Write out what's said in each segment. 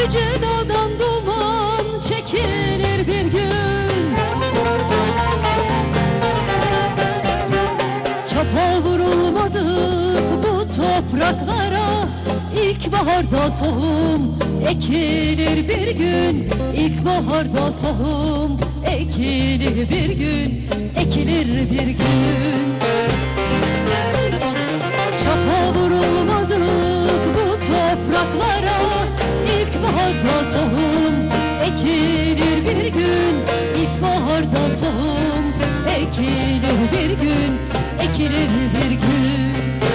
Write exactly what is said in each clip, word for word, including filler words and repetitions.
Yüce dağdan duman çekilir bir gün. Çapa vurulmadık bu topraklara, İlkbaharda tohum ekilir bir gün. İlkbaharda tohum ekilir bir gün, ekilir bir gün. Çapa vurulmadık bu topraklara, İlkbaharda tohum ekilir bir gün. İlkbaharda tohum ekilir bir gün, ekilir bir gün.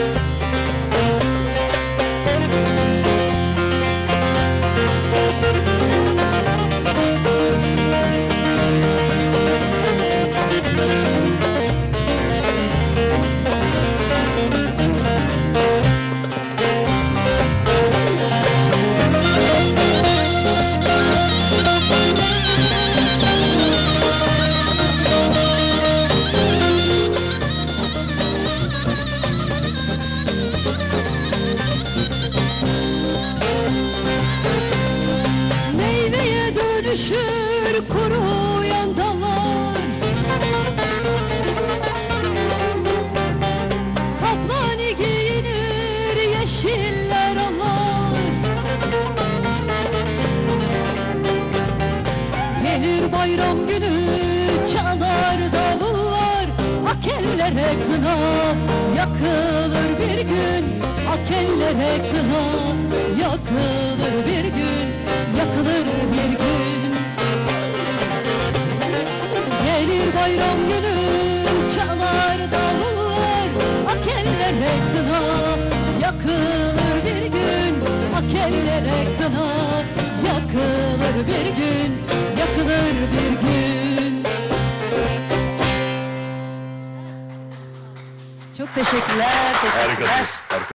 Dönüşür kuruyan dallar, kaplani giyinir yeşiller alır. Gelir bayram günü çalar davullar, akellere kına yakılır bir gün. Akellere kına yakılır bir gün, yakılır bir gün. Gelir bayram günü çalar davullar, akellere kına yakılır bir gün. Akellere kına yakılır bir gün, yakılır bir gün. Çok teşekkürler. Teşekkürler. Harikasınız. Harikasınız.